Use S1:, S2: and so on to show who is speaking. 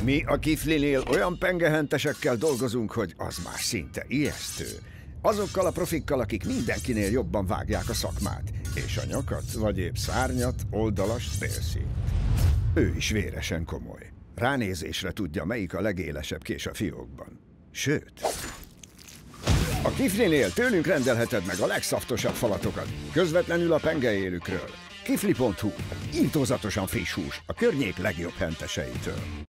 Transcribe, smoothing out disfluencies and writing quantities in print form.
S1: Mi a Kiflinél olyan pengehentesekkel dolgozunk, hogy az már szinte ijesztő. Azokkal a profikkal, akik mindenkinél jobban vágják a szakmát, és a nyakat, vagy épp szárnyat, oldalast, félszínt. Ő is véresen komoly. Ránézésre tudja, melyik a legélesebb kés a fiókban. Sőt, a Kiflinél tőlünk rendelheted meg a legszaftosabb falatokat, közvetlenül a pengeélükről. Kifli.hu. Írtózatosan friss hús a környék legjobb henteseitől.